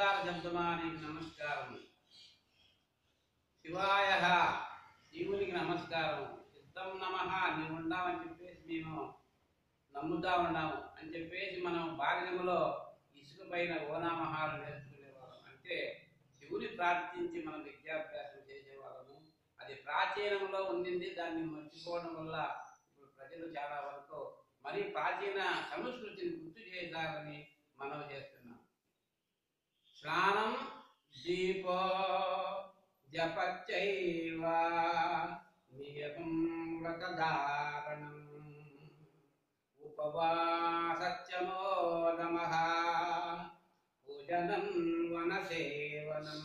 ఓంకార శబ్దమానికి నమస్కారం. శివాయ శివునికి నమస్కారం. సిద్ధం నమః నీవు ఉన్నామని చెప్పేసి మేము నమ్ముతా ఉన్నాము అని చెప్పేసి మనం బాల్యములో ఇసుక పైన ఓనామహాలు నేర్చుకునేవాళ్ళం. అంటే శివుని ప్రార్థించి మనం విద్యాభ్యాసం చేసేవాళ్ళము. అది ప్రాచీనంలో ఉండింది. దాన్ని మర్చిపోవడం వల్ల ఇప్పుడు ప్రజలు చాలా వరకు మరి ప్రాచీన సంస్కృతిని గుర్తు చేయాలని మనం చేస్తున్నాం. స్నానం దీపో జపచ్చైవ నియమం వ్రతధారణం ఉపవాసత్యమో నమః పూజనం వనసేవనం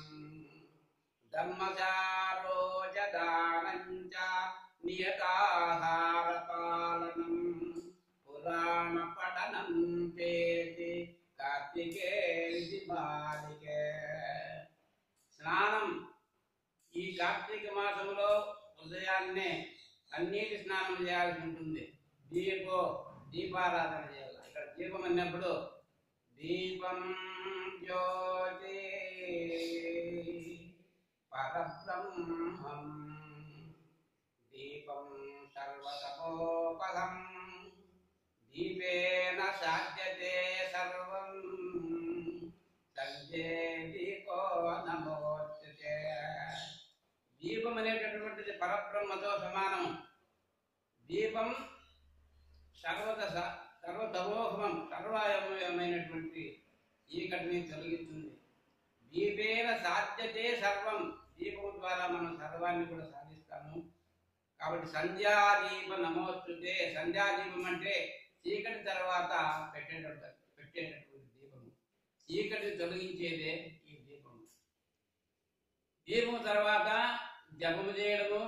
ధర్మచారో దానం చ నియతాహార పాలనం పురాణ పఠనం చేతి కార్తికే బాలికే. స్నానం ఈ కార్తీక మాసంలో ఉదయాన్నే అన్నిటి స్నానం చేయాల్సి ఉంటుంది. దీపారాధన చేయాలి. ఇక్కడ దీపం అన్నప్పుడు దీపం జ్యోతి పరబ్రహ్మం దీపం సర్వతపోపగం దీపేన సాధ్యతే సర్వం సంజేదీపో నమోస్తుతే. దీపం అనేటటువంటిది పరబ్రహ్మతో సమానం. దీపం సర్వతమోహమం సర్వాయమైనటువంటి చీకటిని తొలగిస్తుంది. దీపేన సాధ్యతే సర్వం. దీపం ద్వారా మనం సర్వాన్ని కూడా సాధిస్తాము. కాబట్టి సంధ్యాదీప నమోస్తుతే. సంధ్యాదీపం అంటే చీకటి తర్వాత పెట్టేటటువంటి దీపము. చీకటిని తొలగించేదే ఈ దీపము. దీపం తర్వాత జపము చేయడము,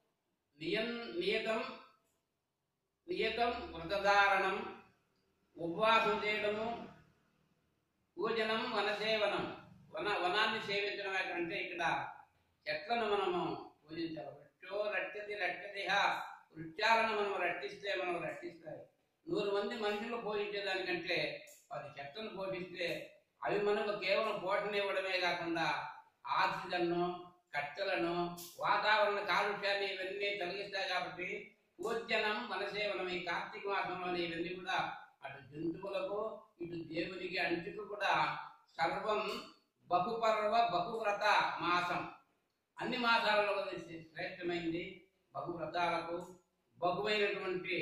నియతం వ్రతధారణం, ఉపవాసం చేయడము, పూజనం వనసేవనం. వనాన్ని సేవించడం అంటే ఇక్కడ చెట్లను మనము పూజించాలి. వృక్షో రక్షతి రక్షతిహ. వృక్షాలను మనం రక్షిస్తే మనం రక్షిస్తాయి. 100 మంది మనుషులు పోషించేదానికంటే 10 చెట్లను పోషిస్తే అవి మనకు కేవలం పోషణ ఇవ్వడమే కాకుండా ఆక్సిజన్ను, కట్టెలను, వాతావరణ కాలుష్యాన్ని ఇవన్నీ తొలగిస్తాయి. కాబట్టి పూజనం వనసేవనం ఈ కార్తీక మాసంలోని ఇవన్నీ కూడా అటు జంతువులకు ఇటు దేవునికి అంచుకు కూడా సర్వం బహుపర్వ బహువ్రత మాసం. అన్ని మాసాలలో శ్రేష్టమైంది. బహువ్రతాలకు బహువైనటువంటి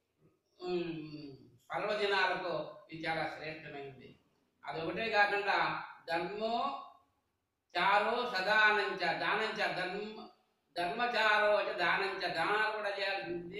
పర్వదినాలకు ఇది చాలా శ్రేష్టమైనది. అది ఒకటే కాకుండా ధర్మో చారో సదానంచ దానంచ ధర్మచారో దానంచ దానాలు కూడా చేయాల్సింది.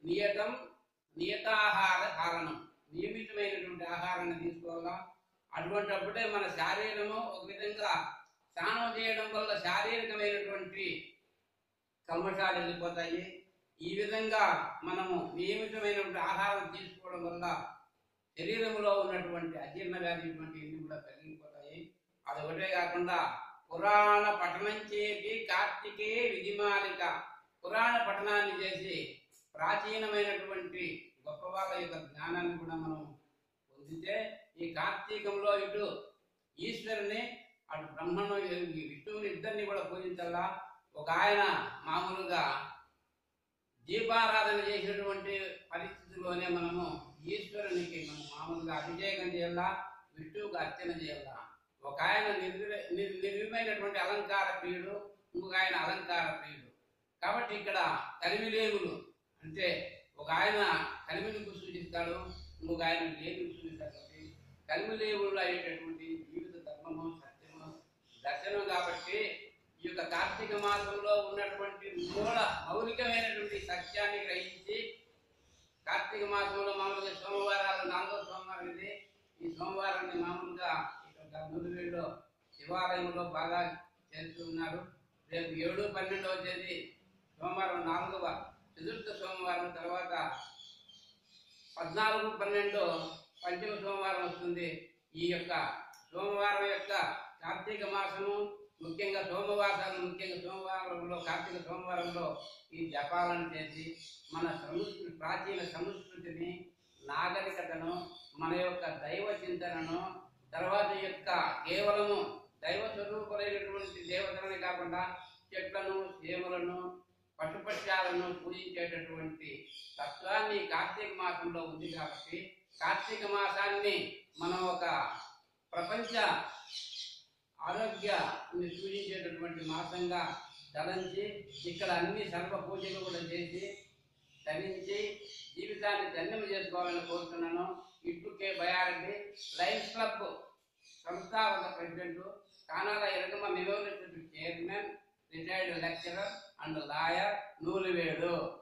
నియతాహార కారణం నియమితమైనటువంటి ఆహారాన్ని తీసుకోవాలా. అటువంటిప్పుడే మన శారీరము ఒక విధంగా స్నానం చేయడం వల్ల శారీరకమైనటువంటి కల్మషాలు వెళ్ళిపోతాయి. ఈ విధంగా మనము నియమితమైనటువంటి ఆహారం తీసుకోవడం వల్ల శరీరంలో ఉన్నటువంటి అజీర్ణ వ్యాధి ఇన్ని కూడా తగ్గిపోతాయి. అది ఒకటే కాకుండా పురాణ పఠనం చేసి కార్తికే విధిమాలిక. పురాణ పఠనాన్ని చేసి ప్రాచీనమైనటువంటి గొప్ప వాళ్ళ యొక్క జ్ఞానాన్ని కూడా మనం పొందితే ఈ కార్తీకంలో ఇటు ఈశ్వరుని అటు బ్రహ్మను విష్ణువుని ఇద్దరిని కూడా పూజించాలా. ఒక ఆయన మామూలుగా దీపారాధన చేసినటువంటి పరిస్థితిలోనే మనము ఈశ్వరునికి మనం మామూలుగా అభిషేకం చేయాలా, విష్ణువుకు అర్చన చేయాలా. ఒక ఆయన నిర్విమైనటువంటి అలంకార ప్రియుడు, ఇంకొక ఆయన అలంకార ప్రియుడు. కాబట్టి ఇక్కడ కలిమిలేములు అంటే ఒక ఆయన కలిమిలకు సూచిస్తాడు, ఇంకొక ఆయన లేములు సూచిస్తాడు. కాబట్టి కలిమిలేములు అయ్యేటటువంటి జీవిత ధర్మము, సత్యము, దర్శనం. కాబట్టి ఈ యొక్క కార్తీక మాసంలో ఉన్నటువంటి మౌలికమైనటువంటి సత్యాన్ని గ్రహించి కార్తీక మాసంలో మామూలుగా సోమవారాలు 4వ సోమవారం ఇది. ఈ సోమవారాన్ని మామూలుగా నూరువేడులో శివాలయంలో బాగా చేస్తూ ఉన్నారు. రేపు 7, 12వ తేదీ సోమవారం 4వ చతుర్థ సోమవారం తర్వాత 14, 12 పంచమ సోమవారం వస్తుంది. ఈ యొక్క సోమవారం యొక్క కార్తీక మాసము ముఖ్యంగా సోమవారంలో కార్తీక సోమవారంలో ఈ జపాలను చేసి మన ప్రాచీన సంస్కృతిని, నాగరికతను, మన యొక్క దైవ చింతనను, తర్వాత యొక్క కేవలము దైవ స్వరూపులైనటువంటి దేవతలని కాకుండా చెట్లను, చేమలను, పశుపక్ష్యాలను పూజించేటటువంటి తత్వాన్ని కార్తీక మాసంలో ఉంది. కాబట్టి కార్తీక మాసాన్ని మనం ఒక ప్రపంచ ఆరోగ్యాన్ని సూచించేటటువంటి మాసంగా తలంచి ఇక్కడ అన్ని సర్వ పూజలు కూడా చేసి ధరించి జీవితాన్ని ధన్యం చేసుకోవాలని కోరుతున్నాను. ఇట్లు కే బయారెడ్డి, లయన్స్ క్లబ్ సంస్థాపక president, Kanala Eragama memorial chairman, retired lecturer and lawyer, నూలివేడు.